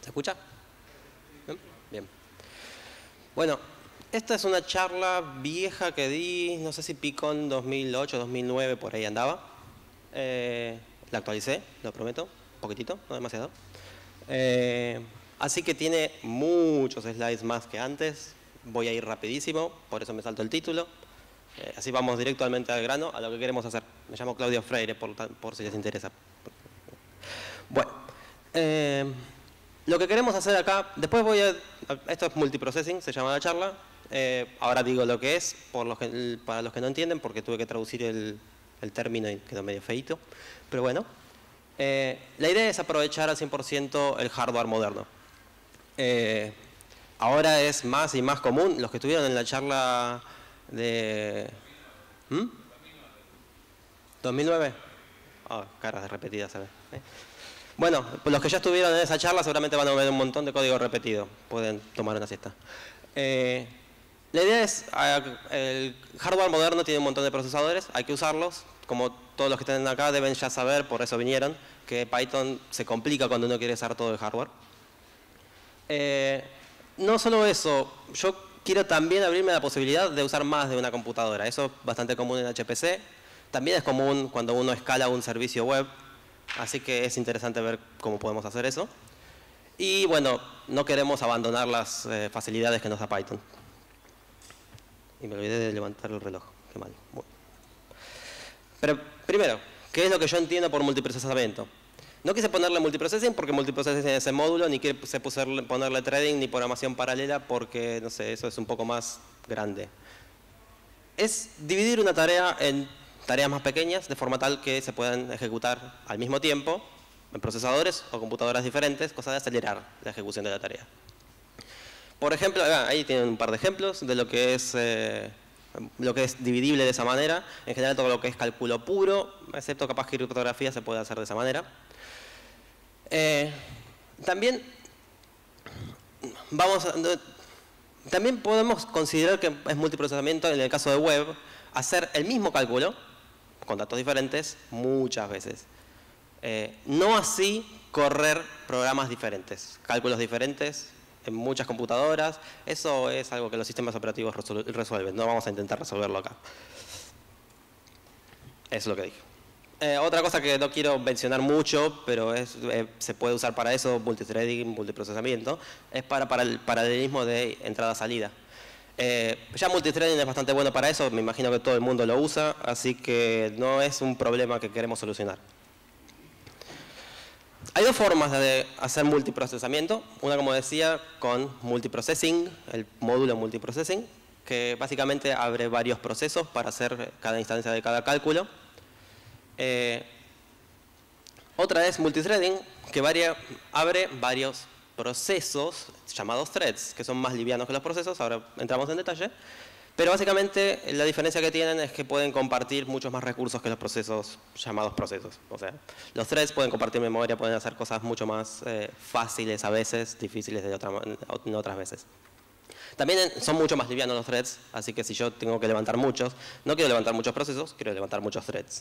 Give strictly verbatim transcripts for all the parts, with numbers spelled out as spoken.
¿Se escucha? ¿Bien? Bien. Bueno, esta es una charla vieja que di, no sé si Picon dos mil ocho, dos mil nueve, por ahí andaba. Eh, la actualicé, lo prometo, un poquitito, no demasiado. Eh, así que tiene muchos slides más que antes. Voy a ir rapidísimo, por eso me salto el título. Eh, así vamos directamente al grano, a lo que queremos hacer. Me llamo Claudio Freire, por, por si les interesa. Bueno, eh, lo que queremos hacer acá, después voy a... Esto es multiprocessing, se llama la charla. Eh, ahora digo lo que es, por los que, para los que no entienden, porque tuve que traducir el, el término y quedó medio feíto. Pero bueno, eh, la idea es aprovechar al cien por ciento el hardware moderno. Eh, ahora es más y más común, los que estuvieron en la charla de... ¿Mm? ¿dos mil nueve? Oh, caras repetidas, ¿sabes? ¿Eh? Bueno, los que ya estuvieron en esa charla seguramente van a ver un montón de código repetido. Pueden tomar una siesta. Eh, la idea es, el hardware moderno tiene un montón de procesadores, hay que usarlos. Como todos los que están acá deben ya saber, por eso vinieron, que Python se complica cuando uno quiere usar todo el hardware. Eh, no solo eso, yo quiero también abrirme la posibilidad de usar más de una computadora. Eso es bastante común en H P C. También es común cuando uno escala un servicio web. Así que es interesante ver cómo podemos hacer eso. Y bueno, no queremos abandonar las eh, facilidades que nos da Python. Y me olvidé de levantar el reloj. Qué mal. Bueno. Pero primero, ¿qué es lo que yo entiendo por multiprocesamiento? No quise ponerle multiprocessing porque multiprocessing es ese módulo, ni quise ponerle threading ni programación paralela porque, no sé, eso es un poco más grande. Es dividir una tarea en tareas más pequeñas de forma tal que se puedan ejecutar al mismo tiempo en procesadores o computadoras diferentes, cosa de acelerar la ejecución de la tarea. Por ejemplo, ahí tienen un par de ejemplos de lo que es eh, lo que es dividible de esa manera. En general todo lo que es cálculo puro, excepto capaz que criptografía se puede hacer de esa manera. Eh, también vamos a, también podemos considerar que es multiprocesamiento en el caso de web hacer el mismo cálculo con datos diferentes muchas veces. Eh, no así correr programas diferentes, cálculos diferentes en muchas computadoras. Eso es algo que los sistemas operativos resuelven. No vamos a intentar resolverlo acá. Eso es lo que dije. Eh, otra cosa que no quiero mencionar mucho, pero es, eh, se puede usar para eso, multithreading, multiprocesamiento, es para, para el paralelismo de entrada-salida. Eh, ya multithreading es bastante bueno para eso, me imagino que todo el mundo lo usa, así que no es un problema que queremos solucionar. Hay dos formas de hacer multiprocesamiento, una como decía con multiprocessing, el módulo multiprocessing, que básicamente abre varios procesos para hacer cada instancia de cada cálculo. Eh, otra es multithreading, que varia, abre varios procesos llamados threads, que son más livianos que los procesos, ahora entramos en detalle, pero básicamente la diferencia que tienen es que pueden compartir muchos más recursos que los procesos llamados procesos. O sea, los threads pueden compartir memoria, pueden hacer cosas mucho más eh, fáciles a veces, difíciles de otra, en otras veces. También son mucho más livianos los threads, así que si yo tengo que levantar muchos, no quiero levantar muchos procesos, quiero levantar muchos threads.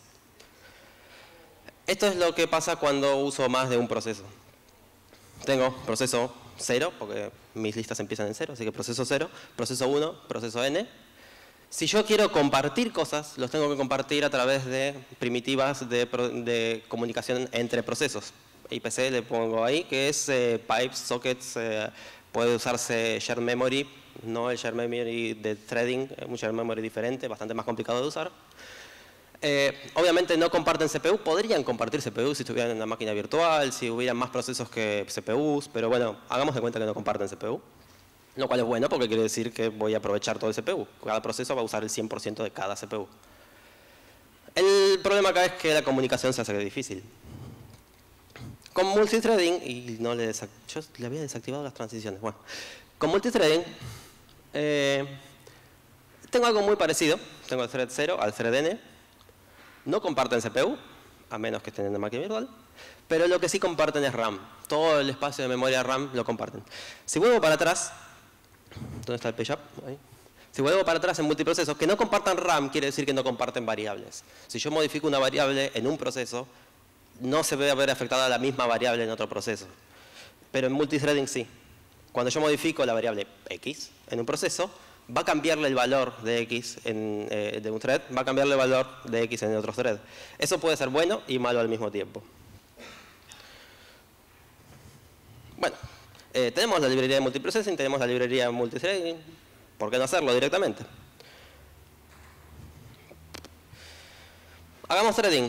Esto es lo que pasa cuando uso más de un proceso. Tengo proceso cero, porque mis listas empiezan en cero, así que proceso cero, proceso uno, proceso n. Si yo quiero compartir cosas, los tengo que compartir a través de primitivas de, de comunicación entre procesos. I P C le pongo ahí, que es eh, pipes, sockets, eh, puede usarse shared memory, no el shared memory de threading, un shared memory diferente, bastante más complicado de usar. Eh, obviamente no comparten C P U, podrían compartir C P U si estuvieran en una máquina virtual, si hubieran más procesos que C P Us, pero bueno, hagamos de cuenta que no comparten C P U, lo cual es bueno porque quiere decir que voy a aprovechar todo el C P U. Cada proceso va a usar el cien por ciento de cada C P U. El problema acá es que la comunicación se hace difícil. Con multithreading, y no le, yo le había desactivado las transiciones, bueno, con multithreading eh, tengo algo muy parecido, tengo el thread cero al thread n. No comparten C P U, a menos que estén en una máquina virtual, pero lo que sí comparten es RAM. Todo el espacio de memoria RAM lo comparten. Si vuelvo para atrás, ¿dónde está el page up? Ahí. Si vuelvo para atrás en multiprocesos, que no compartan RAM quiere decir que no comparten variables. Si yo modifico una variable en un proceso, no se ve a ver afectada la misma variable en otro proceso. pero en multithreading sí. Cuando yo modifico la variable X en un proceso, va a cambiarle el valor de X en, eh, de un thread, va a cambiarle el valor de X en otro thread. Eso puede ser bueno y malo al mismo tiempo. Bueno, eh, tenemos la librería de multiprocessing, tenemos la librería de multithreading. ¿Por qué no hacerlo directamente? Hagamos threading.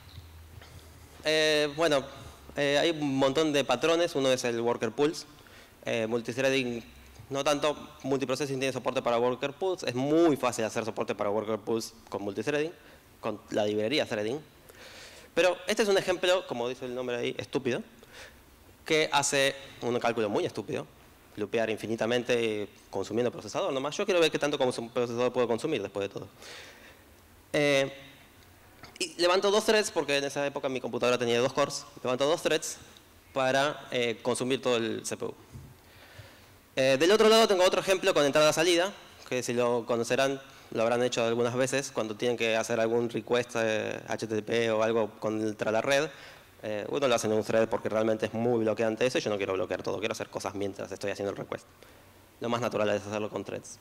Eh, bueno, eh, hay un montón de patrones. Uno es el worker pools. Eh, multithreading no tanto. Multiprocessing tiene soporte para worker pools. Es muy fácil hacer soporte para worker pools con multithreading, con la librería threading. Pero este es un ejemplo, como dice el nombre ahí, estúpido, que hace un cálculo muy estúpido. Lupear infinitamente consumiendo procesador nomás. Yo quiero ver qué tanto procesador puedo consumir después de todo. Eh, y levanto dos threads, porque en esa época mi computadora tenía dos cores. Levanto dos threads para eh, consumir todo el C P U. Eh, del otro lado tengo otro ejemplo con entrada-salida, que si lo conocerán, lo habrán hecho algunas veces cuando tienen que hacer algún request eh, H T T P o algo contra la red. Eh, uno lo hace en un thread porque realmente es muy bloqueante eso y yo no quiero bloquear todo, quiero hacer cosas mientras estoy haciendo el request. Lo más natural es hacerlo con threads.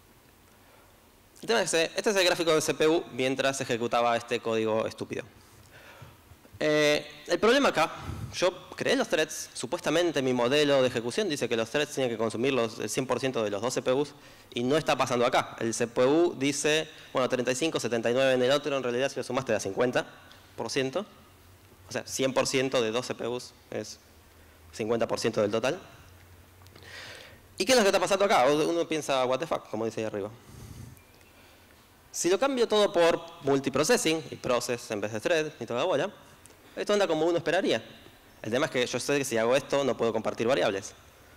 El tema es que este es el gráfico del C P U mientras ejecutaba este código estúpido. Eh, el problema acá, yo creé los threads, supuestamente mi modelo de ejecución dice que los threads tienen que consumir los, el cien por ciento de los dos C P Us y no está pasando acá. El C P U dice, bueno, treinta y cinco, setenta y nueve en el otro, en realidad si lo sumaste da cincuenta por ciento. O sea, cien por ciento de dos C P Us es cincuenta por ciento del total. ¿Y qué es lo que está pasando acá? Uno piensa, what the fuck, como dice ahí arriba. Si lo cambio todo por multiprocessing, y process en vez de thread, y toda la bola, esto anda como uno esperaría. El tema es que yo sé que si hago esto no puedo compartir variables.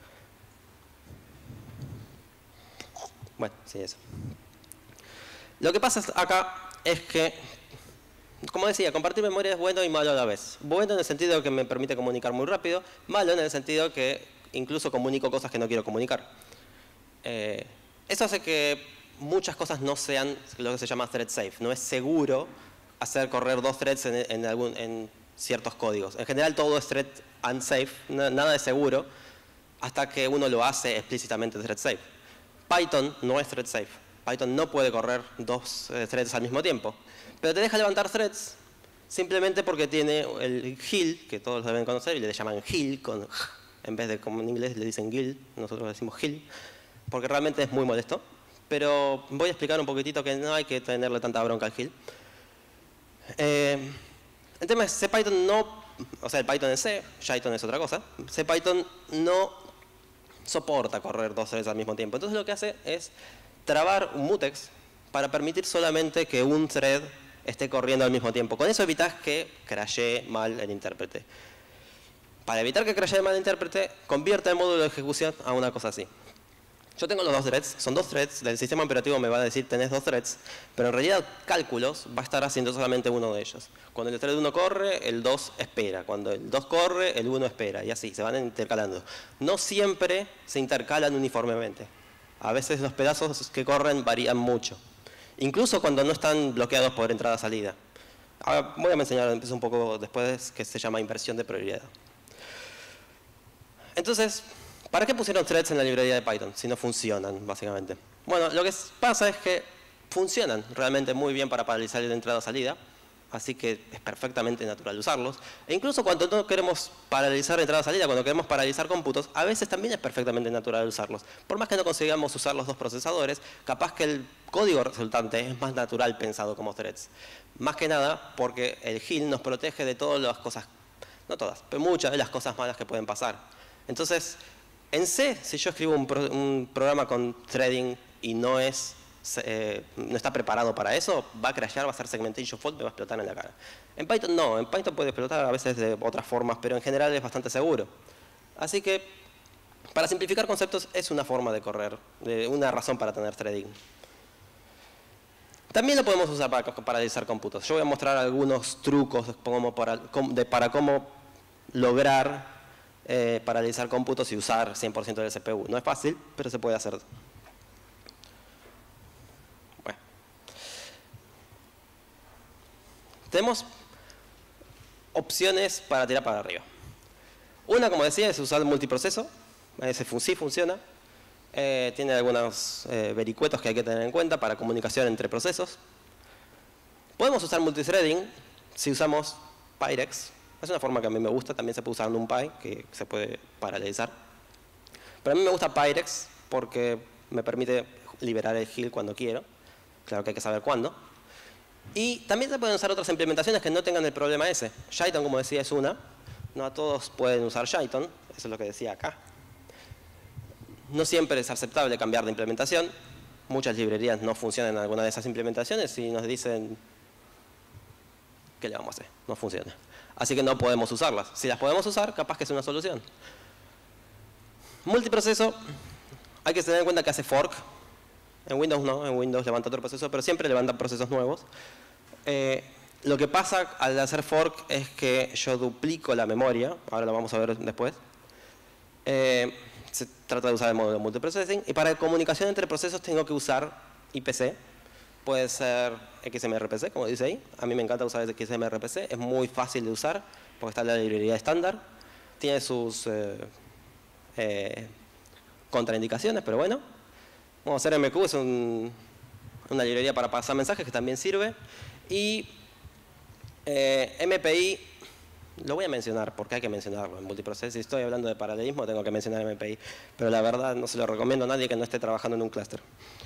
Bueno, sí, eso. Lo que pasa acá es que, como decía, compartir memoria es bueno y malo a la vez. Bueno en el sentido de que me permite comunicar muy rápido, malo en el sentido que incluso comunico cosas que no quiero comunicar. Eh, eso hace que muchas cosas no sean lo que se llama thread safe. No es seguro hacer correr dos threads en, en, algún, en ciertos códigos. En general todo es thread unsafe, nada es seguro, hasta que uno lo hace explícitamente thread safe. Python no es thread safe. Python no puede correr dos eh, threads al mismo tiempo. Pero te deja levantar threads simplemente porque tiene el heal, que todos deben conocer, y le llaman heal, con, en vez de como en inglés le dicen gil, nosotros le decimos heal, porque realmente es muy molesto. Pero voy a explicar un poquitito que no hay que tenerle tanta bronca al heal. Eh, el tema es CPython no, o sea, el Python en C, Jython es otra cosa, CPython no soporta correr dos threads al mismo tiempo. Entonces lo que hace es trabar un mutex para permitir solamente que un thread esté corriendo al mismo tiempo. Con eso evitas que crashee mal el intérprete. Para evitar que crashee mal el intérprete, convierte el módulo de ejecución a una cosa así. Yo tengo los dos threads, son dos threads, del sistema operativo me va a decir tenés dos threads, pero en realidad cálculos va a estar haciendo solamente uno de ellos. Cuando el thread uno corre, el dos espera. Cuando el dos corre, el uno espera. Y así, se van intercalando. No siempre se intercalan uniformemente. A veces los pedazos que corren varían mucho. Incluso cuando no están bloqueados por entrada-salida. Voy a mencionar un poco después que se llama inversión de prioridad. Entonces, ¿para qué pusieron threads en la librería de Python si no funcionan, básicamente? Bueno, lo que pasa es que funcionan realmente muy bien para paralizar la entrada-salida, así que es perfectamente natural usarlos. E incluso cuando no queremos paralizar entrada-salida, cuando queremos paralizar cómputos, a veces también es perfectamente natural usarlos. Por más que no consigamos usar los dos procesadores, capaz que el código resultante es más natural pensado como threads. Más que nada porque el heal nos protege de todas las cosas, no todas, pero muchas de las cosas malas que pueden pasar. Entonces, en C, si yo escribo un, pro, un programa con threading y no, es, eh, no está preparado para eso, va a crashear, va a hacer segmentation fault, me va a explotar en la cara. En Python no, en Python puede explotar a veces de otras formas, pero en general es bastante seguro. Así que, para simplificar conceptos, es una forma de correr, de una razón para tener threading. También lo podemos usar para paralizar cómputos. Yo voy a mostrar algunos trucos como para, de, para cómo lograr Eh, paralizar cómputos y usar cien por ciento del C P U. No es fácil, pero se puede hacer. Bueno. Tenemos opciones para tirar para arriba. Una, como decía, es usar multiproceso. Ese sí funciona. Eh, tiene algunos eh, vericuetos que hay que tener en cuenta para comunicación entre procesos. Podemos usar multithreading si usamos Pyrex. Es una forma que a mí me gusta. También se puede usar NumPy, que se puede paralelizar. Pero a mí me gusta Pyrex porque me permite liberar el heal cuando quiero. Claro que hay que saber cuándo. Y también se pueden usar otras implementaciones que no tengan el problema ese. Jython, como decía, es una. No a todos pueden usar Jython. Eso es lo que decía acá. No siempre es aceptable cambiar de implementación. Muchas librerías no funcionan en alguna de esas implementaciones y nos dicen, ¿qué le vamos a hacer? No funciona. Así que no podemos usarlas. Si las podemos usar, capaz que es una solución. Multiproceso, hay que tener en cuenta que hace fork. En Windows no, en Windows levanta otro proceso, pero siempre levanta procesos nuevos. Eh, lo que pasa al hacer fork es que yo duplico la memoria. Ahora lo vamos a ver después. Eh, se trata de usar el módulo multiprocessing. Y para comunicación entre procesos tengo que usar I P C. Puede ser X M R P C, como dice ahí. A mí me encanta usar X M R P C. Es muy fácil de usar porque está en la librería estándar. Tiene sus eh, eh, contraindicaciones, pero bueno. Vamos a hacer M Q, es un, una librería para pasar mensajes que también sirve. Y eh, M P I, lo voy a mencionar porque hay que mencionarlo en multiproceso. Si estoy hablando de paralelismo, tengo que mencionar M P I. Pero la verdad no se lo recomiendo a nadie que no esté trabajando en un clúster.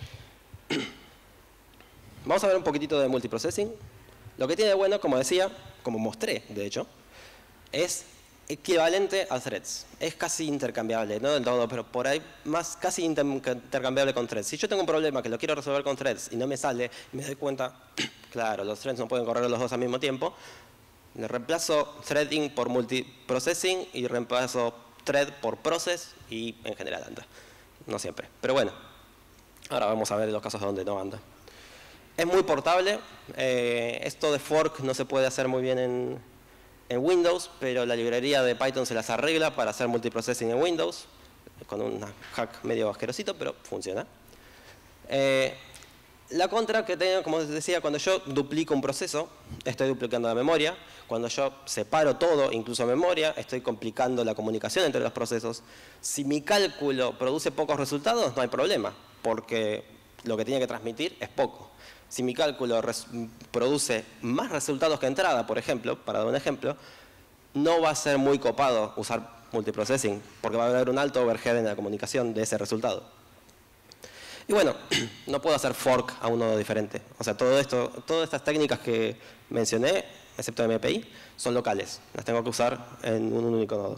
Vamos a ver un poquitito de multiprocessing. Lo que tiene de bueno, como decía, como mostré, de hecho, es equivalente a threads. Es casi intercambiable, no del todo, pero por ahí más casi inter intercambiable con threads. Si yo tengo un problema que lo quiero resolver con threads y no me sale, y me doy cuenta, claro, los threads no pueden correr los dos al mismo tiempo, le reemplazo threading por multiprocessing y reemplazo thread por process y en general anda. No siempre, pero bueno. Ahora vamos a ver los casos donde no anda. Es muy portable. Eh, esto de fork no se puede hacer muy bien en, en Windows, pero la librería de Python se las arregla para hacer multiprocessing en Windows, con un hack medio asquerosito, pero funciona. Eh, la contra que tengo, como decía, cuando yo duplico un proceso, estoy duplicando la memoria. Cuando yo separo todo, incluso memoria, estoy complicando la comunicación entre los procesos. Si mi cálculo produce pocos resultados, no hay problema, porque lo que tiene que transmitir es poco. Si mi cálculo produce más resultados que entrada, por ejemplo, para dar un ejemplo, no va a ser muy copado usar multiprocessing, porque va a haber un alto overhead en la comunicación de ese resultado. Y bueno, no puedo hacer fork a un nodo diferente. O sea, todo esto, todas estas técnicas que mencioné, excepto M P I, son locales. Las tengo que usar en un único nodo.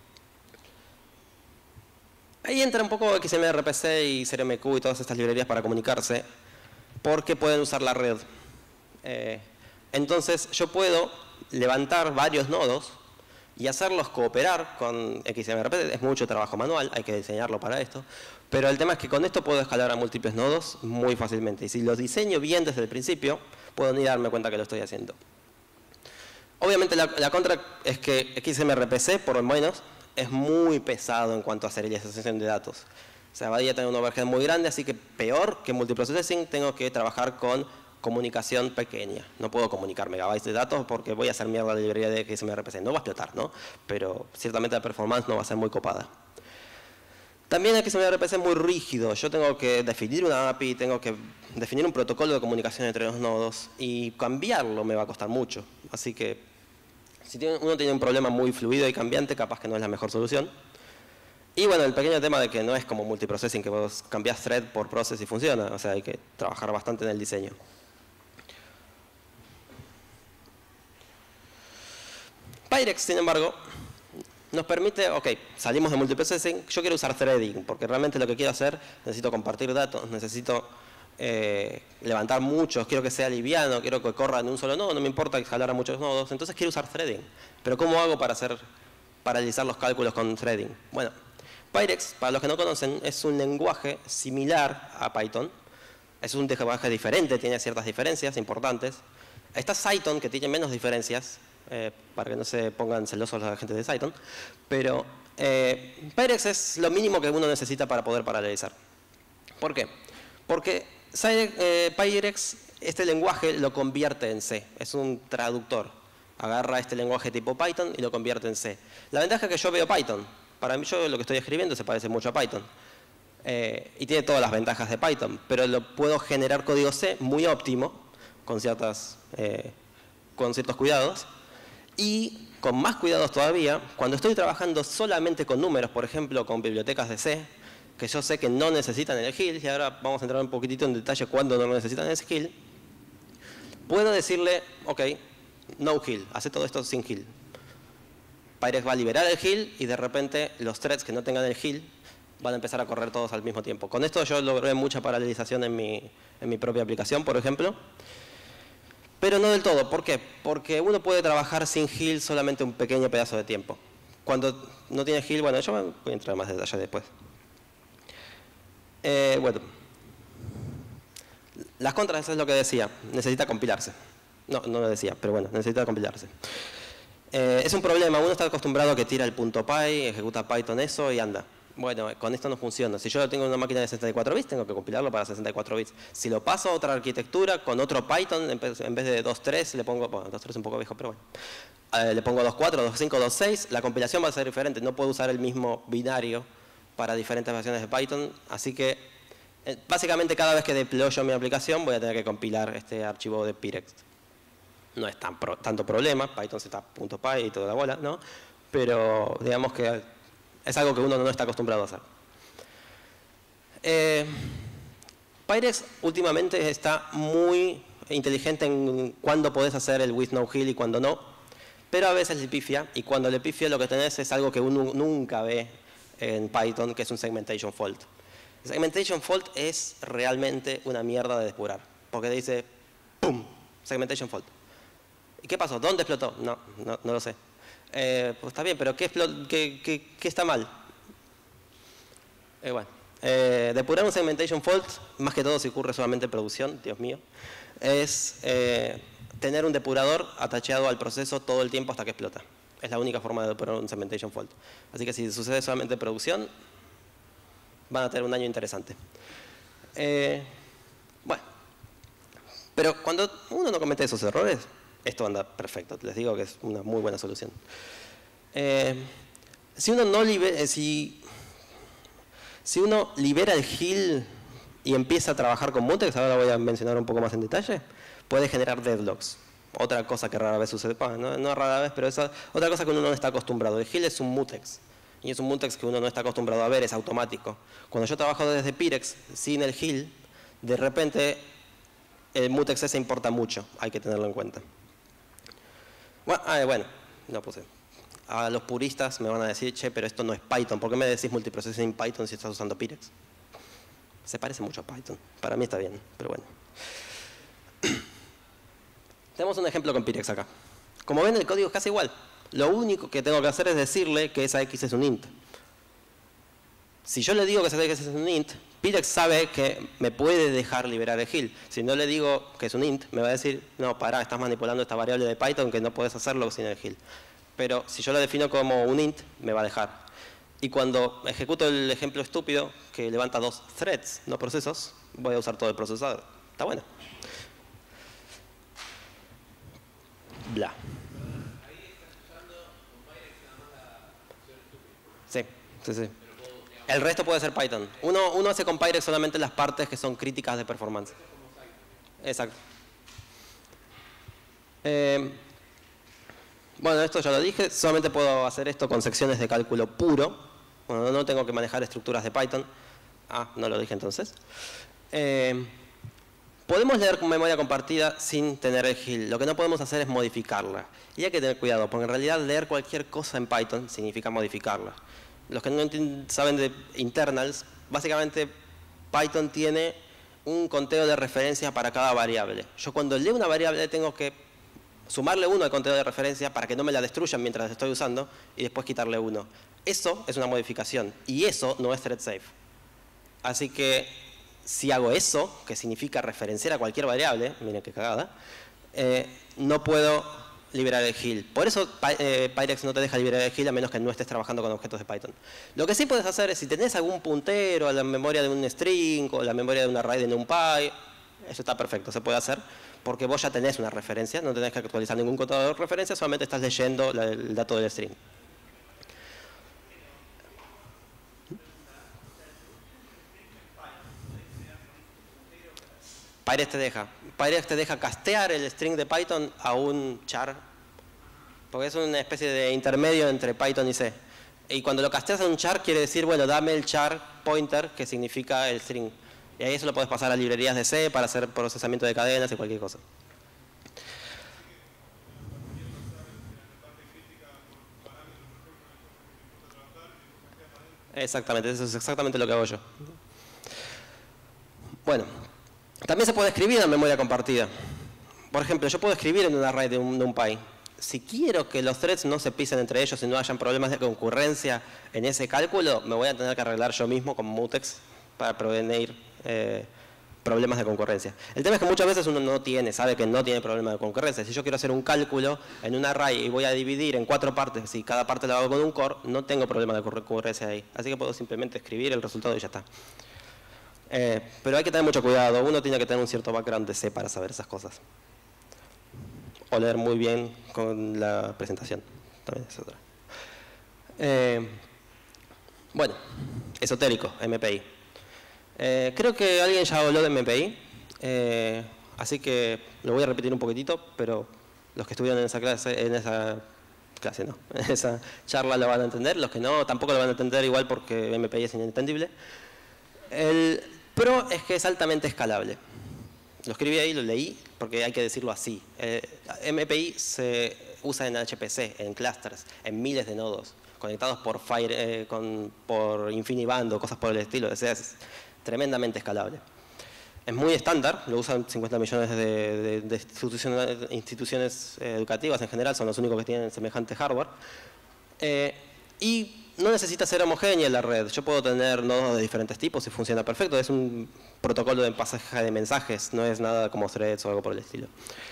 Ahí entra un poco X M R P C y C R M Q y todas estas librerías para comunicarse, porque pueden usar la red. Eh, entonces, yo puedo levantar varios nodos y hacerlos cooperar con X M R P C. Es mucho trabajo manual, hay que diseñarlo para esto. Pero el tema es que con esto puedo escalar a múltiples nodos muy fácilmente. Y si los diseño bien desde el principio, puedo ni darme cuenta que lo estoy haciendo. Obviamente la, la contra es que X M R P C, por lo menos, es muy pesado en cuanto a serialización de datos. O sea, va a tener un overhead muy grande, así que peor que multiprocessing, tengo que trabajar con comunicación pequeña. No puedo comunicar megabytes de datos porque voy a hacer mierda la librería de X M R P C. No va a explotar, ¿no? Pero ciertamente la performance no va a ser muy copada. También X M R P C es muy rígido. Yo tengo que definir una A P I, tengo que definir un protocolo de comunicación entre los nodos y cambiarlo me va a costar mucho. Así que si uno tiene un problema muy fluido y cambiante, capaz que no es la mejor solución. Y bueno, el pequeño tema de que no es como multiprocessing, que vos cambiás thread por process y funciona. O sea, hay que trabajar bastante en el diseño. Pyrex, sin embargo, nos permite, ok, salimos de multiprocessing, yo quiero usar threading, porque realmente lo que quiero hacer, necesito compartir datos, necesito eh, levantar muchos, quiero que sea liviano, quiero que corra en un solo nodo, no me importa escalar a muchos nodos, entonces quiero usar threading. Pero ¿cómo hago para hacer, paralizar los cálculos con threading? Bueno, Pyrex, para los que no conocen, es un lenguaje similar a Python. Es un lenguaje diferente, tiene ciertas diferencias importantes. Está Cython, que tiene menos diferencias, eh, para que no se pongan celosos la gente de Cython. Pero eh, Pyrex es lo mínimo que uno necesita para poder paralelizar. ¿Por qué? Porque eh, Pyrex, este lenguaje lo convierte en C. Es un traductor. Agarra este lenguaje tipo Python y lo convierte en C. La ventaja es que yo veo Python. Para mí, yo lo que estoy escribiendo se parece mucho a Python. Eh, y tiene todas las ventajas de Python, pero lo puedo generar código C muy óptimo, con, ciertas, eh, con ciertos cuidados. Y con más cuidados todavía, cuando estoy trabajando solamente con números, por ejemplo, con bibliotecas de C, que yo sé que no necesitan el heal, y ahora vamos a entrar un poquitito en detalle cuándo no necesitan el heal, puedo decirle, ok, no heal, hace todo esto sin heal. Pyrex va a liberar el heal y de repente los threads que no tengan el heal van a empezar a correr todos al mismo tiempo. Con esto yo logré mucha paralelización en mi, en mi propia aplicación, por ejemplo. Pero no del todo. ¿Por qué? Porque uno puede trabajar sin heal solamente un pequeño pedazo de tiempo. Cuando no tiene heal, bueno, yo voy a entrar en más detalle después. Eh, bueno. Las contras, eso es lo que decía. Necesita compilarse. No, no lo decía, pero bueno, necesita compilarse. Eh, es un problema. Uno está acostumbrado a que tira el punto .py, ejecuta Python eso y anda. Bueno, con esto no funciona. Si yo lo tengo en una máquina de sesenta y cuatro bits, tengo que compilarlo para sesenta y cuatro bits. Si lo paso a otra arquitectura, con otro Python, en vez de dos punto tres, le pongo, bueno, dos punto tres es un poco viejo, pero bueno. Eh, le pongo dos punto cuatro, dos punto cinco, dos punto seis, la compilación va a ser diferente. No puedo usar el mismo binario para diferentes versiones de Python. Así que, eh, básicamente, cada vez que deployo mi aplicación, voy a tener que compilar este archivo de Pyrex. No es tan pro, tanto problema, Python se está punto .py y toda la bola, ¿no? Pero, digamos que es algo que uno no está acostumbrado a hacer. Eh, Pyrex últimamente está muy inteligente en cuándo podés hacer el with no heal y cuándo no, pero a veces le pifia, y cuando le pifia lo que tenés es algo que uno nunca ve en Python, que es un segmentation fault. El segmentation fault es realmente una mierda de depurar, porque dice, ¡pum!, segmentation fault. ¿Y qué pasó? ¿Dónde explotó? No, no, no lo sé. Eh, pues está bien, pero ¿qué, qué, qué, qué está mal? Eh, bueno, eh, depurar un segmentation fault, más que todo si ocurre solamente en producción, Dios mío, es eh, tener un depurador atacheado al proceso todo el tiempo hasta que explota. Es la única forma de depurar un segmentation fault. Así que si sucede solamente en producción, van a tener un daño interesante. Eh, bueno, pero cuando uno no comete esos errores, esto anda perfecto. Les digo que es una muy buena solución. Eh, si, uno no libera, si, si uno libera el heal y empieza a trabajar con mutex, ahora voy a mencionar un poco más en detalle, puede generar deadlocks. Otra cosa que rara vez sucede, bueno, no, no rara vez, pero es otra cosa que uno no está acostumbrado. El heal es un mutex. Y es un mutex que uno no está acostumbrado a ver, es automático. Cuando yo trabajo desde Pyrex sin el heal, de repente el mutex ese importa mucho. Hay que tenerlo en cuenta. Bueno, ah, bueno, no puse. A los puristas me van a decir, che, pero esto no es Python. ¿Por qué me decís multiprocessing en Python si estás usando Pyrex? Se parece mucho a Python. Para mí está bien, pero bueno. Tenemos un ejemplo con Pyrex acá. Como ven, el código es casi igual. Lo único que tengo que hacer es decirle que esa X es un int. Si yo le digo que esa X es un int, Pyrex sabe que me puede dejar liberar el heal. Si no le digo que es un int, me va a decir, no, pará, estás manipulando esta variable de Python que no puedes hacerlo sin el heal. Pero si yo lo defino como un int, me va a dejar. Y cuando ejecuto el ejemplo estúpido, que levanta dos threads, no procesos, voy a usar todo el procesador. Está bueno. Bla. Sí, sí, sí. El resto puede ser Python. Uno, uno hace con Pyrex solamente las partes que son críticas de performance. Exacto. Eh, bueno, esto ya lo dije. Solamente puedo hacer esto con secciones de cálculo puro. Bueno, no tengo que manejar estructuras de Python. Ah, no lo dije entonces. Eh, podemos leer con memoria compartida sin tener el heal. Lo que no podemos hacer es modificarla. Y hay que tener cuidado, porque en realidad leer cualquier cosa en Python significa modificarla. Los que no saben de internals, básicamente Python tiene un conteo de referencia para cada variable. Yo cuando leo una variable tengo que sumarle uno al conteo de referencia para que no me la destruyan mientras la estoy usando y después quitarle uno. Eso es una modificación y eso no es thread safe. Así que si hago eso, que significa referenciar a cualquier variable, miren qué cagada, eh, no puedo liberar el heal. Por eso eh, Pyrex no te deja liberar el heal a menos que no estés trabajando con objetos de Python. Lo que sí puedes hacer es, si tenés algún puntero a la memoria de un string o la memoria de un array de NumPy, Eso está perfecto, se puede hacer, porque vos ya tenés una referencia, no tenés que actualizar ningún contador de referencia, solamente estás leyendo la, el dato del string. Pyrex te deja. Pyrex te deja castear el string de Python a un char, porque es una especie de intermedio entre Python y C. Y cuando lo casteas a un char, quiere decir, bueno, dame el char pointer, que significa el string. Y ahí eso lo puedes pasar a librerías de C para hacer procesamiento de cadenas y cualquier cosa. Exactamente, eso es exactamente lo que hago yo. Bueno, también se puede escribir en memoria compartida. Por ejemplo, yo puedo escribir en un array de un NumPy. Si quiero que los threads no se pisen entre ellos y no hayan problemas de concurrencia en ese cálculo, me voy a tener que arreglar yo mismo con mutex para prevenir eh, problemas de concurrencia. El tema es que muchas veces uno no tiene, sabe que no tiene problema de concurrencia. Si yo quiero hacer un cálculo en un array y voy a dividir en cuatro partes, y cada parte la hago con un core, no tengo problema de concurrencia ahí. Así que puedo simplemente escribir el resultado y ya está. Eh, pero hay que tener mucho cuidado. Uno tiene que tener un cierto background de C para saber esas cosas. O leer muy bien con la presentación. También es otra. Eh, bueno, esotérico, M P I. Eh, creo que alguien ya habló de M P I, eh, así que lo voy a repetir un poquitito, pero los que estuvieron en esa clase, en esa clase no, en esa charla lo van a entender, los que no tampoco lo van a entender igual porque M P I es inentendible. El pro es que es altamente escalable. Lo escribí ahí, lo leí, porque hay que decirlo así. Eh, M P I se usa en H P C, en clusters, en miles de nodos, conectados por Fire, eh, con, por InfiniBand o cosas por el estilo. O sea, es tremendamente escalable. Es muy estándar, lo usan cincuenta millones de, de, de instituciones, instituciones educativas en general, son los únicos que tienen semejante hardware. Eh, y no necesita ser homogénea la red. Yo puedo tener nodos de diferentes tipos y funciona perfecto. Es un protocolo de pasaje de mensajes, no es nada como threads o algo por el estilo.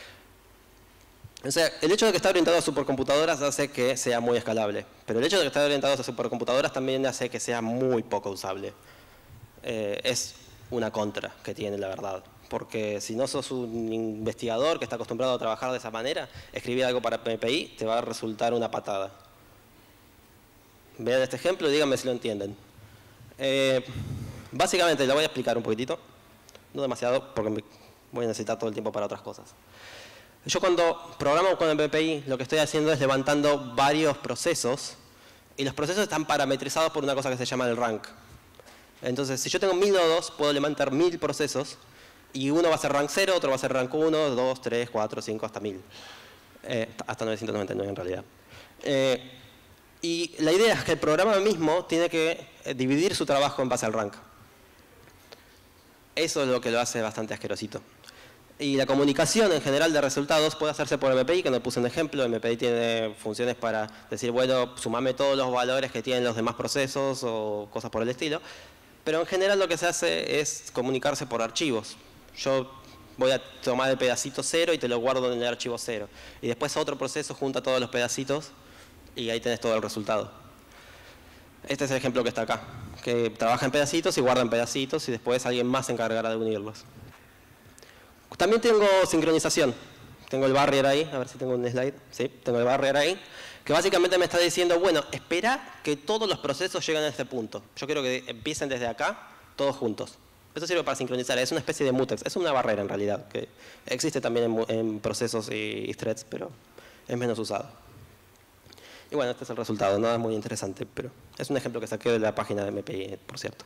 O sea, el hecho de que está orientado a supercomputadoras hace que sea muy escalable. Pero el hecho de que está orientado a supercomputadoras también hace que sea muy poco usable. Eh, es una contra que tiene, la verdad. Porque si no sos un investigador que está acostumbrado a trabajar de esa manera, escribir algo para M P I te va a resultar una patada. Vean este ejemplo y díganme si lo entienden. Eh, básicamente, lo voy a explicar un poquitito. No demasiado, porque me voy a necesitar todo el tiempo para otras cosas. Yo cuando programo con M P I, lo que estoy haciendo es levantando varios procesos. Y los procesos están parametrizados por una cosa que se llama el rank. Entonces, si yo tengo mil nodos, puedo levantar mil procesos. Y uno va a ser rank cero, otro va a ser rank uno, dos, tres, cuatro, cinco, hasta mil. Eh, hasta novecientos noventa y nueve en realidad. Eh, Y la idea es que el programa mismo tiene que dividir su trabajo en base al rank. Eso es lo que lo hace bastante asquerosito. Y la comunicación en general de resultados puede hacerse por M P I, que no puse un ejemplo. M P I tiene funciones para decir, bueno, sumame todos los valores que tienen los demás procesos o cosas por el estilo. Pero en general lo que se hace es comunicarse por archivos. Yo voy a tomar el pedacito cero y te lo guardo en el archivo cero. Y después otro proceso junta todos los pedacitos y ahí tenés todo el resultado. Este es el ejemplo que está acá, que trabaja en pedacitos y guarda en pedacitos y después alguien más se encargará de unirlos. También tengo sincronización. Tengo el barrier ahí, a ver si tengo un slide. Sí, tengo el barrier ahí, que básicamente me está diciendo, bueno, espera que todos los procesos lleguen a este punto. Yo quiero que empiecen desde acá, todos juntos. Eso sirve para sincronizar, es una especie de mutex, es una barrera en realidad, que existe también en, en procesos y, y threads, pero es menos usado. Y bueno, este es el resultado, nada muy interesante, pero es un ejemplo que saqué de la página de M P I, por cierto.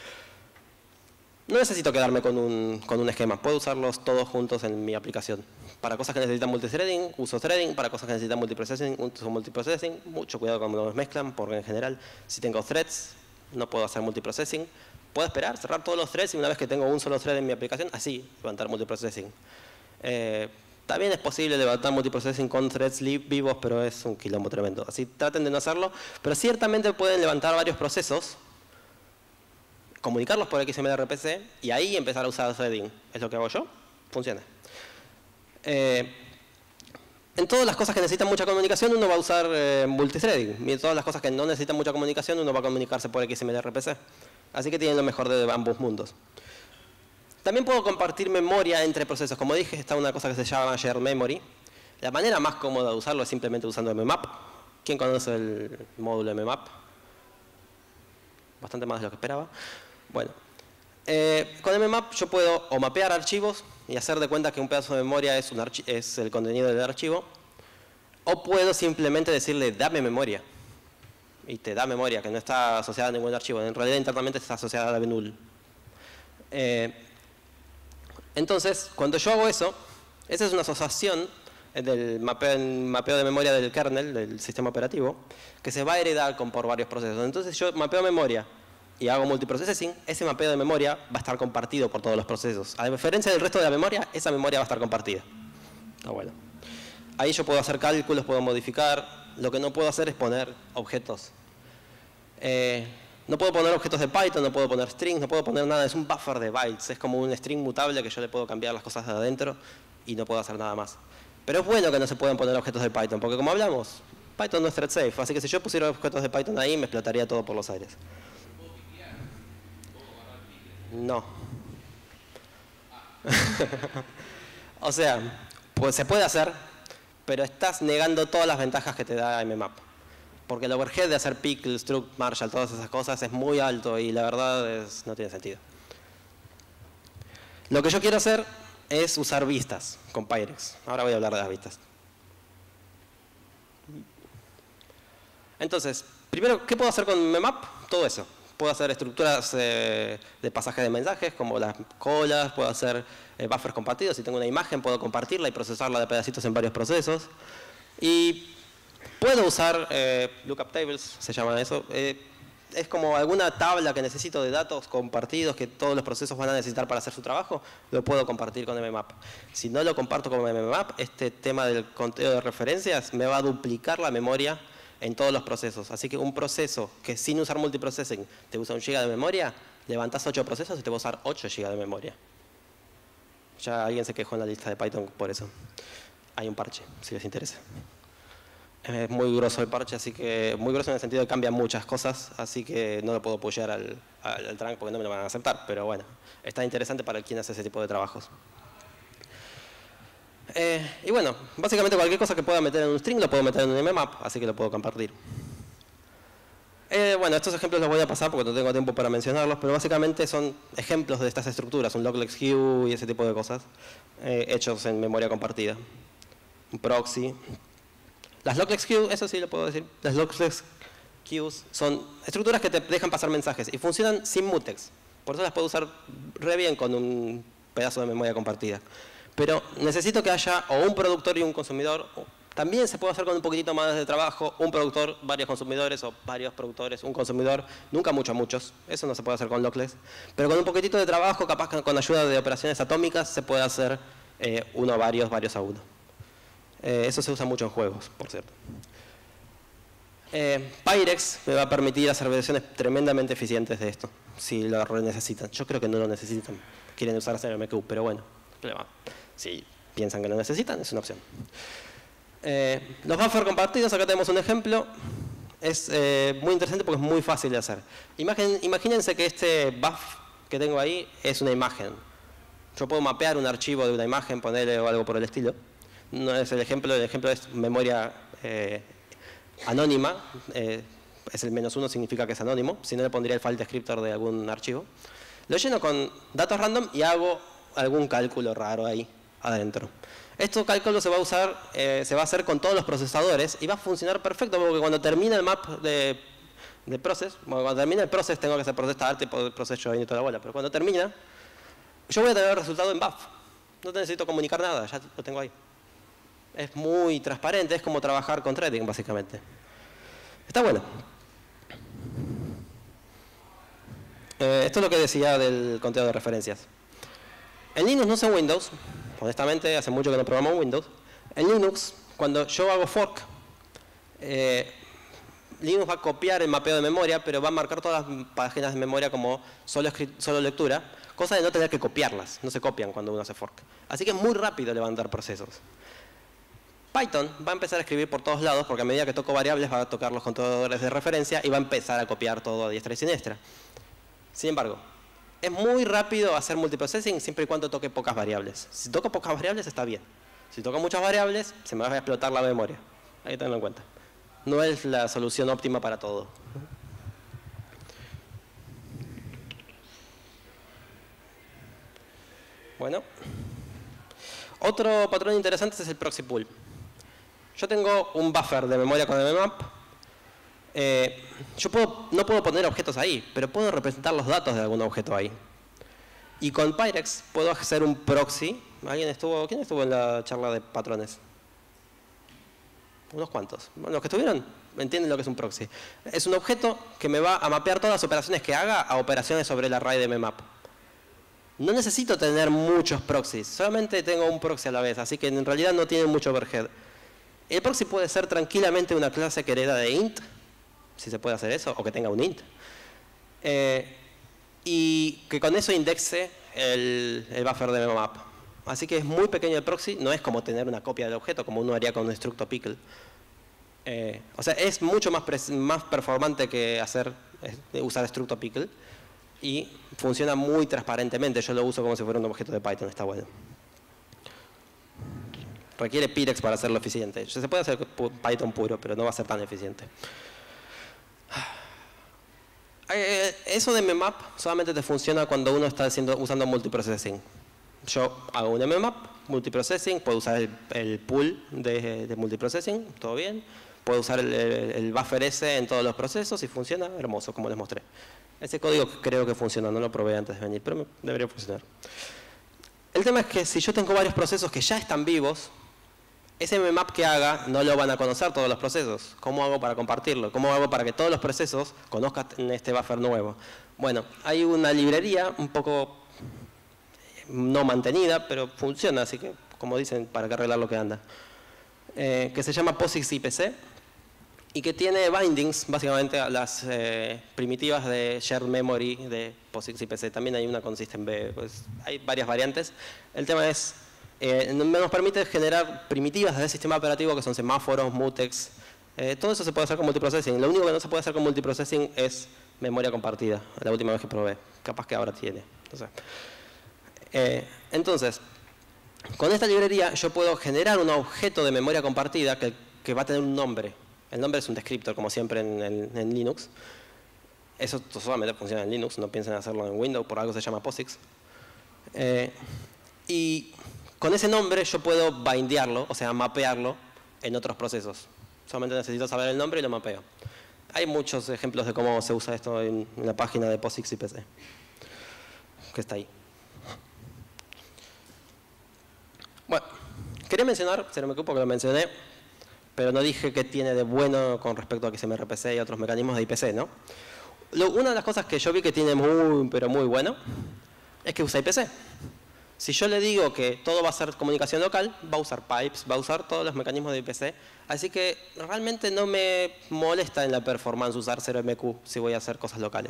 No necesito quedarme con un, con un esquema, puedo usarlos todos juntos en mi aplicación. Para cosas que necesitan multithreading, uso threading, para cosas que necesitan multiprocessing, uso multiprocessing. Mucho cuidado cuando los mezclan, porque en general, si tengo threads, no puedo hacer multiprocessing. Puedo esperar, cerrar todos los threads y una vez que tengo un solo thread en mi aplicación, así levantar multiprocessing. Eh, También es posible levantar multiprocessing con threads vivos, pero es un quilombo tremendo. Así traten de no hacerlo, pero ciertamente pueden levantar varios procesos, comunicarlos por X M L R P C y ahí empezar a usar threading. Es lo que hago yo, funciona. Eh, en todas las cosas que necesitan mucha comunicación uno va a usar eh, multithreading. Y en todas las cosas que no necesitan mucha comunicación uno va a comunicarse por X M L R P C. Así que tienen lo mejor de ambos mundos. También puedo compartir memoria entre procesos. Como dije, está una cosa que se llama shared memory. La manera más cómoda de usarlo es simplemente usando mmap. ¿Quién conoce el módulo mmap? Bastante más de lo que esperaba. Bueno, eh, con mmap yo puedo o mapear archivos y hacer de cuenta que un pedazo de memoria es, un es el contenido del archivo, o puedo simplemente decirle dame memoria. Y te da memoria, que no está asociada a ningún archivo. En realidad internamente está asociada a null. Eh, entonces, cuando yo hago eso, esa es una asociación del mapeo, mapeo de memoria del kernel, del sistema operativo, que se va a heredar con, por varios procesos. Entonces yo mapeo memoria y hago multiprocessing, ese mapeo de memoria va a estar compartido por todos los procesos. A diferencia del resto de la memoria, esa memoria va a estar compartida. Ah, bueno. Ahí yo puedo hacer cálculos, puedo modificar. Lo que no puedo hacer es poner objetos. Eh, no puedo poner objetos de Python, no puedo poner strings, no puedo poner nada. Es un buffer de bytes. Es como un string mutable que yo le puedo cambiar las cosas de adentro y no puedo hacer nada más. Pero es bueno que no se puedan poner objetos de Python, porque como hablamos, Python no es thread safe. Así que si yo pusiera objetos de Python ahí, me explotaría todo por los aires. No. O sea, pues se puede hacer, pero estás negando todas las ventajas que te da mmap. Porque el overhead de hacer pickle, struct, marshall, todas esas cosas es muy alto y la verdad es, no tiene sentido. Lo que yo quiero hacer es usar vistas con Pyrex. Ahora voy a hablar de las vistas. Entonces, primero, ¿qué puedo hacer con mmap? Todo eso. Puedo hacer estructuras eh, de pasaje de mensajes, como las colas. Puedo hacer eh, buffers compartidos. Si tengo una imagen, puedo compartirla y procesarla de pedacitos en varios procesos. Y puedo usar eh, lookup tables, se llama eso. Eh, es como alguna tabla que necesito de datos compartidos que todos los procesos van a necesitar para hacer su trabajo, lo puedo compartir con mmap. Si no lo comparto con mmap, este tema del conteo de referencias me va a duplicar la memoria en todos los procesos. Así que un proceso que sin usar multiprocessing te usa un giga de memoria, levantás ocho procesos y te va a usar ocho gigas de memoria. Ya alguien se quejó en la lista de Python por eso. Hay un parche, si les interesa. Es muy grueso el parche, así que muy grueso en el sentido de que cambia muchas cosas, así que no lo puedo apoyar al, al, al trunk porque no me lo van a aceptar, pero bueno, está interesante para quien hace ese tipo de trabajos. Eh, y bueno, básicamente cualquier cosa que pueda meter en un string lo puedo meter en un mmap, así que lo puedo compartir. Eh, bueno, estos ejemplos los voy a pasar porque no tengo tiempo para mencionarlos, pero básicamente son ejemplos de estas estructuras, un loglex queue y ese tipo de cosas, eh, hechos en memoria compartida. Un proxy. Las loglex queues, eso sí lo puedo decir, las loglex queues son estructuras que te dejan pasar mensajes y funcionan sin mutex. Por eso las puedo usar re bien con un pedazo de memoria compartida. Pero necesito que haya o un productor y un consumidor. También se puede hacer con un poquitito más de trabajo, un productor, varios consumidores o varios productores, un consumidor, nunca mucho a muchos. Eso no se puede hacer con loglex. Pero con un poquitito de trabajo, capaz que con ayuda de operaciones atómicas, se puede hacer eh, uno a varios, varios a uno. Eh, eso se usa mucho en juegos, por cierto. Eh, Pyrex me va a permitir hacer versiones tremendamente eficientes de esto, si lo necesitan. Yo creo que no lo necesitan. Quieren usar C M Q, pero bueno. Si piensan que lo necesitan, es una opción. Eh, los buffers compartidos, acá tenemos un ejemplo. Es eh, muy interesante porque es muy fácil de hacer. Imaginen, imagínense que este buff que tengo ahí es una imagen. Yo puedo mapear un archivo de una imagen, ponerle o algo por el estilo. No es el ejemplo, el ejemplo es memoria eh, anónima. Eh, es el menos uno, significa que es anónimo. Si no, le pondría el file descriptor de algún archivo. Lo lleno con datos random y hago algún cálculo raro ahí adentro. Este cálculo se va a usar, eh, se va a hacer con todos los procesadores y va a funcionar perfecto porque cuando termina el map de, de process, bueno, cuando termina el process tengo que hacer process start y process join y toda la bola, pero cuando termina, yo voy a tener el resultado en buff. No necesito comunicar nada, ya lo tengo ahí. Es muy transparente, es como trabajar con threading básicamente. Está bueno. Eh, esto es lo que decía del conteo de referencias. En Linux, no uso Windows, honestamente hace mucho que no programo Windows. En Linux, cuando yo hago fork, eh, Linux va a copiar el mapeo de memoria, pero va a marcar todas las páginas de memoria como solo, solo lectura, cosa de no tener que copiarlas, no se copian cuando uno hace fork. Así que es muy rápido levantar procesos. Python va a empezar a escribir por todos lados, porque a medida que toco variables va a tocar los controladores de referencia y va a empezar a copiar todo a diestra y siniestra. Sin embargo, Es muy rápido hacer multiprocessing siempre y cuando toque pocas variables. Si toco pocas variables está bien. Si toco muchas variables, se me va a explotar la memoria. Hay que tenerlo en cuenta. No es la solución óptima para todo. Bueno. Otro patrón interesante es el proxy pool. Yo tengo un buffer de memoria con mmap. Eh, yo puedo, no puedo poner objetos ahí, pero puedo representar los datos de algún objeto ahí. Y con Pyrex puedo hacer un proxy. ¿Alguien estuvo, ¿Quién estuvo en la charla de patrones? Unos cuantos. Bueno, los que estuvieron entienden lo que es un proxy. Es un objeto que me va a mapear todas las operaciones que haga a operaciones sobre el array de mmap. No necesito tener muchos proxies, solamente tengo un proxy a la vez, así que en realidad no tiene mucho overhead. El proxy puede ser tranquilamente una clase que hereda de int, si se puede hacer eso, o que tenga un int. Eh, y que con eso indexe el, el buffer de mmap. Así que es muy pequeño el proxy, no es como tener una copia del objeto, como uno haría con un structo pickle. Eh, o sea, es mucho más, más performante que hacer, eh, usar structo pickle. Y funciona muy transparentemente. Yo lo uso como si fuera un objeto de Python, está bueno. Requiere Pyrex para hacerlo eficiente. Se puede hacer Python puro, pero no va a ser tan eficiente. Eso de mmap solamente te funciona cuando uno está haciendo, usando multiprocessing. Yo hago un mmap, multiprocessing, puedo usar el, el pool de, de multiprocessing, todo bien. Puedo usar el, el, el buffer S en todos los procesos y funciona hermoso, como les mostré. Ese código creo que funciona, no lo probé antes de venir, pero debería funcionar. El tema es que si yo tengo varios procesos que ya están vivos, ese mmap que haga no lo van a conocer todos los procesos. ¿Cómo hago para compartirlo? ¿Cómo hago para que todos los procesos conozcan este buffer nuevo? Bueno, hay una librería un poco no mantenida, pero funciona, así que, como dicen, para que arreglar lo que anda. Eh, que se llama POSIX I P C. Y que tiene bindings, básicamente, a las eh, primitivas de shared memory de POSIX I P C. También hay una con systemd, pues hay varias variantes. El tema es, eh, nos permite generar primitivas del sistema operativo que son semáforos, mutex. Eh, todo eso se puede hacer con multiprocessing. Lo único que no se puede hacer con multiprocessing es memoria compartida, la última vez que probé. Capaz que ahora tiene. Entonces, eh, entonces con esta librería yo puedo generar un objeto de memoria compartida que, que va a tener un nombre. El nombre es un descriptor, como siempre en, en, en Linux. Eso solamente funciona en Linux, no piensen hacerlo en Windows, por algo se llama POSIX. Eh, y con ese nombre yo puedo bindearlo, o sea, mapearlo en otros procesos. Solamente necesito saber el nombre y lo mapeo. Hay muchos ejemplos de cómo se usa esto en, en la página de POSIX I P C, que está ahí. Bueno, quería mencionar, se no me ocupo que lo mencioné, pero no dije qué tiene de bueno con respecto a X M R P C y otros mecanismos de I P C, ¿no? Lo, una de las cosas que yo vi que tiene muy, pero muy bueno, es que usa I P C. Si yo le digo que todo va a ser comunicación local, va a usar pipes, va a usar todos los mecanismos de I P C. Así que realmente no me molesta en la performance usar cero M Q si voy a hacer cosas locales.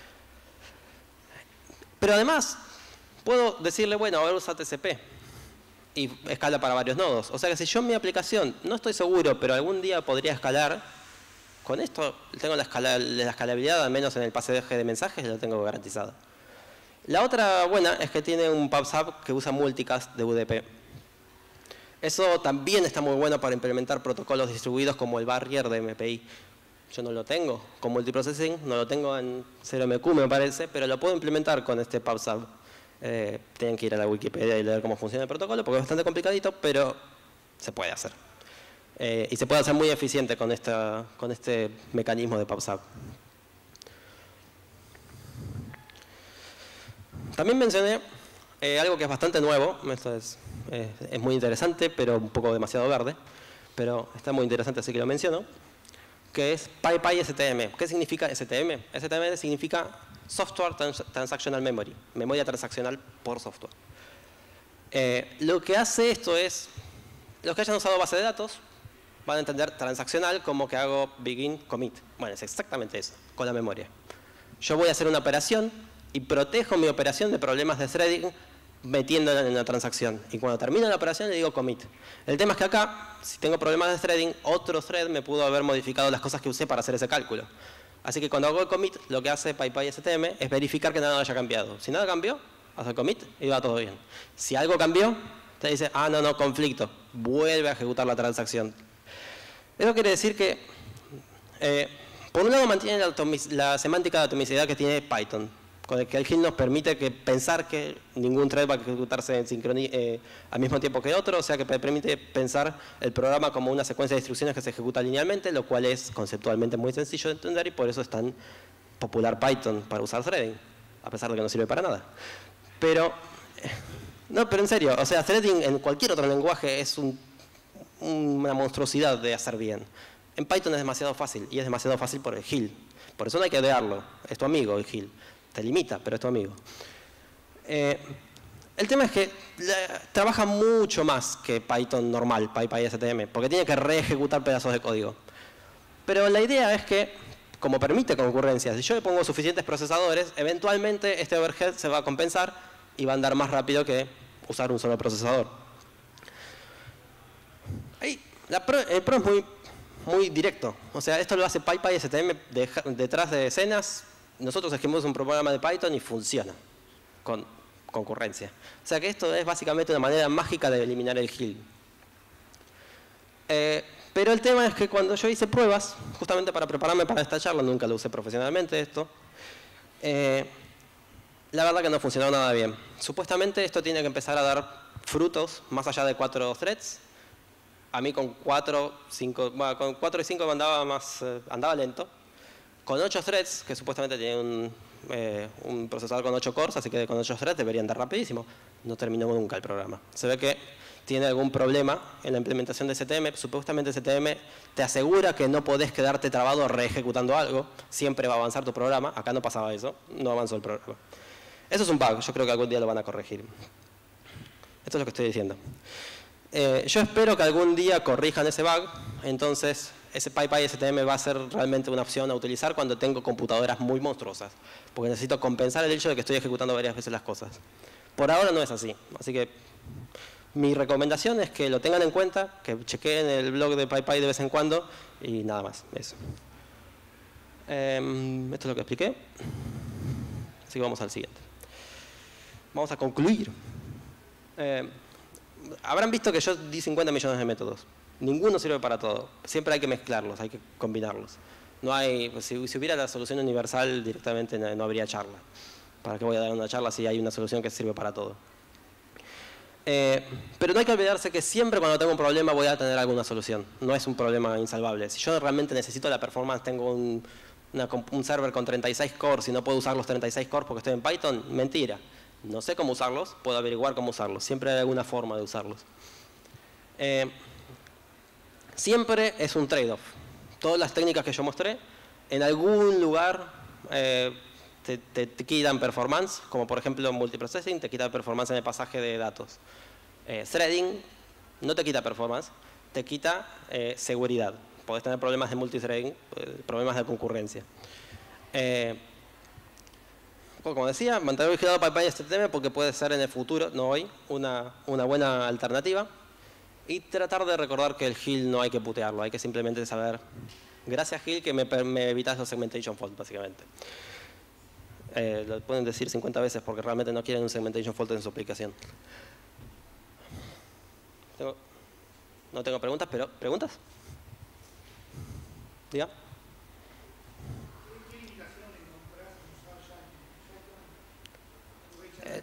Pero además, puedo decirle, bueno, ahora usa T C P. Y escala para varios nodos. O sea que si yo en mi aplicación, no estoy seguro, pero algún día podría escalar, con esto tengo la, escala, la escalabilidad, al menos en el pasaje de mensajes, lo tengo garantizado. La otra buena es que tiene un PubSub que usa multicast de U D P. Eso también está muy bueno para implementar protocolos distribuidos como el barrier de M P I. Yo no lo tengo con multiprocessing, no lo tengo en cero M Q me parece, pero lo puedo implementar con este PubSub. Eh, tienen que ir a la Wikipedia y leer cómo funciona el protocolo porque es bastante complicadito, pero se puede hacer. Eh, y se puede hacer muy eficiente con, esta, con este mecanismo de PubSub. También mencioné eh, algo que es bastante nuevo. Esto es, eh, es muy interesante, pero un poco demasiado verde. Pero está muy interesante, así que lo menciono. Que es PyPy-STM. ¿Qué significa S T M? S T M significa Software Trans Transactional Memory, memoria transaccional por software. Eh, lo que hace esto es, los que hayan usado base de datos van a entender transaccional como que hago begin commit. Bueno, es exactamente eso, con la memoria. Yo voy a hacer una operación y protejo mi operación de problemas de threading metiéndola en la transacción. Y cuando termino la operación le digo commit. El tema es que acá, si tengo problemas de threading, otro thread me pudo haber modificado las cosas que usé para hacer ese cálculo. Así que cuando hago el commit, lo que hace PyPy-STM es verificar que nada haya cambiado. Si nada cambió, hace el commit y va todo bien. Si algo cambió, te dice, ah, no, no, conflicto. Vuelve a ejecutar la transacción. Eso quiere decir que, eh, por un lado, mantiene la, la semántica de atomicidad que tiene Python, con el que el Hill nos permite que pensar que ningún thread va a ejecutarse en sincronía, eh, al mismo tiempo que otro, o sea que permite pensar el programa como una secuencia de instrucciones que se ejecuta linealmente, lo cual es conceptualmente muy sencillo de entender y por eso es tan popular Python para usar threading, a pesar de que no sirve para nada. Pero, no, pero en serio, o sea, threading en cualquier otro lenguaje es un, una monstruosidad de hacer bien. En Python es demasiado fácil y es demasiado fácil por el Hill. Por eso no hay que odiarlo, es tu amigo el Hill. Te limita, pero es tu amigo. Eh, el tema es que la, trabaja mucho más que Python normal, PyPy-STM, porque tiene que reejecutar pedazos de código. Pero la idea es que, como permite concurrencia, si yo le pongo suficientes procesadores, eventualmente este overhead se va a compensar y va a andar más rápido que usar un solo procesador. Ahí, la pro, el pro es muy, muy directo. O sea, esto lo hace PyPy-STM de, detrás de escenas. Nosotros escribimos un programa de Python y funciona con concurrencia. O sea que esto es básicamente una manera mágica de eliminar el Hill. Eh, pero el tema es que cuando yo hice pruebas, justamente para prepararme para esta charla, nunca lo usé profesionalmente esto, eh, la verdad que no funcionó nada bien. Supuestamente esto tiene que empezar a dar frutos más allá de cuatro threads. A mí con cuatro, cinco, bueno, con cuatro y cinco andaba, más, eh, andaba lento. Con ocho threads, que supuestamente tiene un, eh, un procesador con ocho cores, así que con ocho threads debería andar rapidísimo. No terminó nunca el programa. Se ve que tiene algún problema en la implementación de S T M. Supuestamente S T M te asegura que no podés quedarte trabado reejecutando algo. Siempre va a avanzar tu programa. Acá no pasaba eso. No avanzó el programa. Eso es un bug. Yo creo que algún día lo van a corregir. Esto es lo que estoy diciendo. Eh, yo espero que algún día corrijan ese bug. Entonces, ese PyPy-STM va a ser realmente una opción a utilizar cuando tengo computadoras muy monstruosas. Porque necesito compensar el hecho de que estoy ejecutando varias veces las cosas. Por ahora no es así. Así que mi recomendación es que lo tengan en cuenta, que chequeen el blog de PyPy de vez en cuando y nada más. Eso. Eh, esto es lo que expliqué. Así que vamos al siguiente. Vamos a concluir. Eh, habrán visto que yo di cincuenta millones de métodos. Ninguno sirve para todo. Siempre hay que mezclarlos, hay que combinarlos. No hay, si, si hubiera la solución universal, directamente no, no habría charla. ¿Para qué voy a dar una charla si hay una solución que sirve para todo? Eh, pero no hay que olvidarse que siempre cuando tengo un problema voy a tener alguna solución. No es un problema insalvable. Si yo realmente necesito la performance, tengo un, una, un server con treinta y seis cores y no puedo usar los treinta y seis cores porque estoy en Python, mentira. No sé cómo usarlos, puedo averiguar cómo usarlos. Siempre hay alguna forma de usarlos. Eh, siempre es un trade-off. Todas las técnicas que yo mostré, en algún lugar eh, te, te, te quitan performance, como por ejemplo multiprocessing, te quita performance en el pasaje de datos. Eh, threading no te quita performance, te quita eh, seguridad. Podés tener problemas de multithreading, eh, problemas de concurrencia. Eh, como decía, mantener vigilado PyPy-STM porque puede ser en el futuro, no hoy, una, una buena alternativa. Y tratar de recordar que el Hill no hay que putearlo, hay que simplemente saber, gracias Hill que me, me evitas los segmentation fault, básicamente. Eh, lo pueden decir cincuenta veces porque realmente no quieren un segmentation fault en su aplicación. Tengo, no tengo preguntas, pero ¿preguntas? Diga. Eh,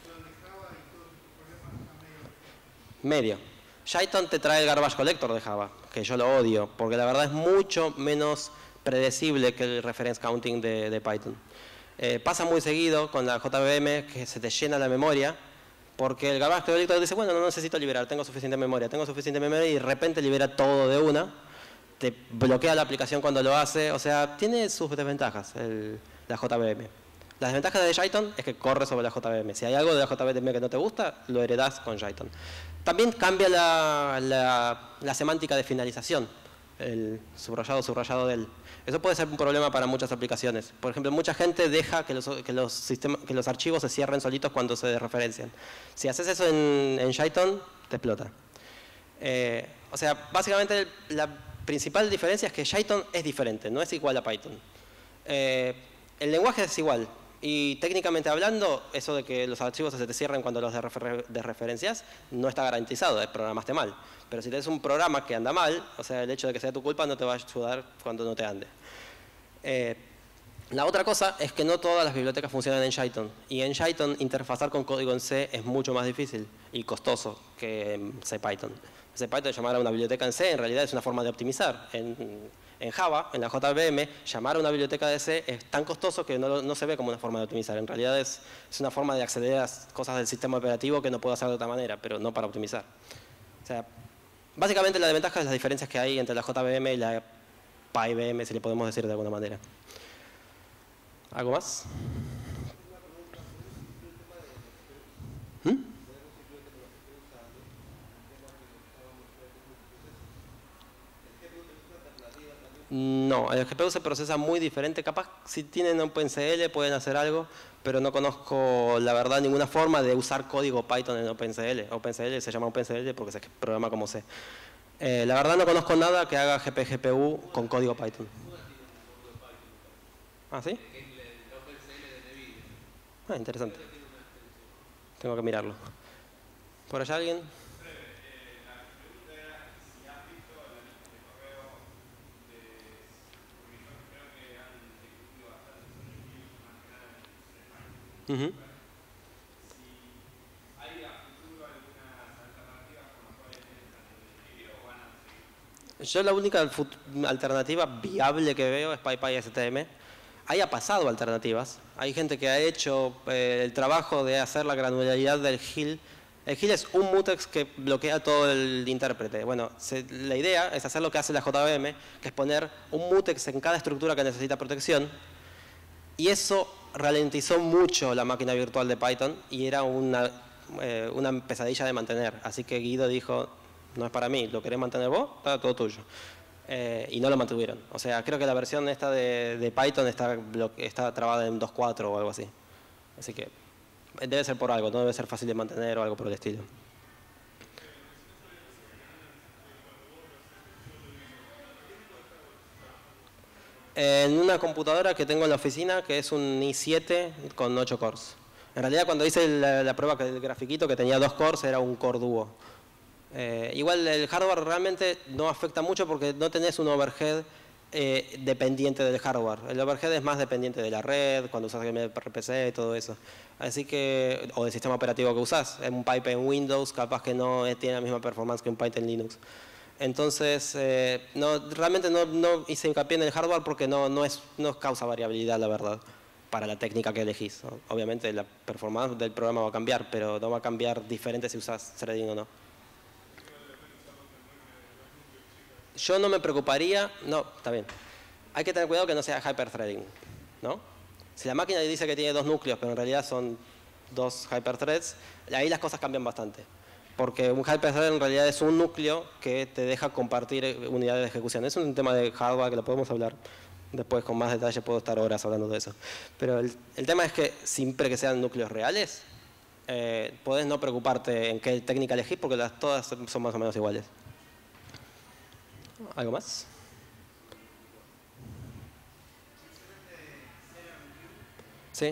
medio. Jython te trae el garbage collector de Java, que yo lo odio, porque la verdad es mucho menos predecible que el reference counting de, de Python. Eh, pasa muy seguido con la J V M que se te llena la memoria, porque el garbage collector dice, bueno, no necesito liberar, tengo suficiente memoria, tengo suficiente memoria y de repente libera todo de una, te bloquea la aplicación cuando lo hace, o sea, tiene sus desventajas el, la J V M. La desventaja de Jython es que corre sobre la J V M. Si hay algo de la J V M que no te gusta, lo heredás con Jython. También cambia la, la, la semántica de finalización, el subrayado, subrayado del. Eso puede ser un problema para muchas aplicaciones. Por ejemplo, mucha gente deja que los, que los, sistemas, que los archivos se cierren solitos cuando se referencian. Si haces eso en, en Jython, te explota. Eh, o sea, básicamente la principal diferencia es que Jython es diferente, no es igual a Python. Eh, el lenguaje es igual. Y técnicamente hablando, eso de que los archivos se te cierren cuando los desreferencias no está garantizado, programaste mal. Pero si tienes un programa que anda mal, o sea, el hecho de que sea tu culpa no te va a ayudar cuando no te ande. Eh, la otra cosa es que no todas las bibliotecas funcionan en Jython. Y en Jython interfazar con código en C es mucho más difícil y costoso que en CPython. CPython, llamar a una biblioteca en C, en realidad es una forma de optimizar. En, en Java, en la J V M, llamar a una biblioteca de C es tan costoso que no, no se ve como una forma de optimizar. En realidad es, es una forma de acceder a cosas del sistema operativo que no puedo hacer de otra manera, pero no para optimizar. O sea, básicamente la desventaja es las diferencias que hay entre la J V M y la PyVM, si le podemos decir de alguna manera. ¿Algo más? ¿Mm? No, el G P U se procesa muy diferente. Capaz si tienen OpenCL pueden hacer algo, pero no conozco la verdad ninguna forma de usar código Python en OpenCL. OpenCL se llama OpenCL porque se programa como C. Eh, la verdad no conozco nada que haga G P G P U con código Python. ¿Ah, sí? Ah, interesante. Tengo que mirarlo. ¿Por allá alguien? Uh-huh. Yo la única alternativa viable que veo es PyPy-S T M. Haya pasado alternativas. Hay gente que ha hecho eh, el trabajo de hacer la granularidad del G I L. El G I L es un mutex que bloquea todo el intérprete. Bueno, se, la idea es hacer lo que hace la J V M, que es poner un mutex en cada estructura que necesita protección. Y eso ralentizó mucho la máquina virtual de Python y era una, eh, una pesadilla de mantener. Así que Guido dijo, no es para mí, ¿lo querés mantener vos? Está todo tuyo. Eh, y no lo mantuvieron. O sea, creo que la versión esta de, de Python está, está trabada en dos punto cuatro o algo así. Así que debe ser por algo, no debe ser fácil de mantener o algo por el estilo. En una computadora que tengo en la oficina, que es un i siete con ocho cores. En realidad, cuando hice la, la prueba del grafiquito que tenía dos cores, era un core duo. Eh, igual el hardware realmente no afecta mucho porque no tenés un overhead eh, dependiente del hardware. El overhead es más dependiente de la red, cuando usas M R P C y todo eso. Así que, o del sistema operativo que usás. Un pipe en Windows capaz que no tiene la misma performance que un pipe en Linux. Entonces, eh, no, realmente no, no hice hincapié en el hardware porque no, no, es, no causa variabilidad, la verdad, para la técnica que elegís, ¿no? Obviamente la performance del programa va a cambiar, pero no va a cambiar diferente si usas threading o no. Yo no me preocuparía, no, está bien. Hay que tener cuidado que no sea hyperthreading, ¿no? Si la máquina dice que tiene dos núcleos, pero en realidad son dos hyperthreads, ahí las cosas cambian bastante. Porque un hyperthread en realidad es un núcleo que te deja compartir unidades de ejecución. Es un tema de hardware que lo podemos hablar después con más detalle, puedo estar horas hablando de eso. Pero el, el tema es que siempre que sean núcleos reales, eh, podés no preocuparte en qué técnica elegís porque las, todas son más o menos iguales. ¿Algo más? Sí.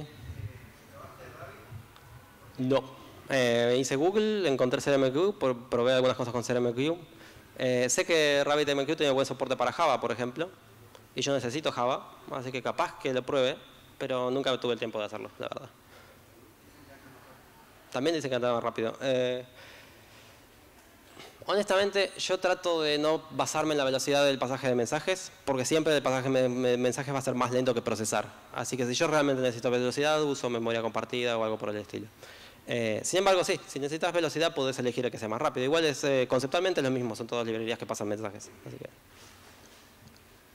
No. Eh, hice Google, encontré CRMQ, probé algunas cosas con CRMQ. Eh, sé que RabbitMQ tiene buen soporte para Java, por ejemplo, y yo necesito Java, así que capaz que lo pruebe, pero nunca tuve el tiempo de hacerlo, la verdad. También dicen que andaba más rápido. Eh, honestamente, yo trato de no basarme en la velocidad del pasaje de mensajes, porque siempre el pasaje de mensajes va a ser más lento que procesar. Así que si yo realmente necesito velocidad, uso memoria compartida o algo por el estilo. Eh, sin embargo, sí, si necesitas velocidad, puedes elegir el que sea más rápido. Igual es eh, conceptualmente es lo mismo, son todas librerías que pasan mensajes. Así que...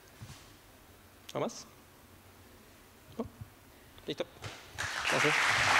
¿Algo más? ¿No? Listo. Gracias.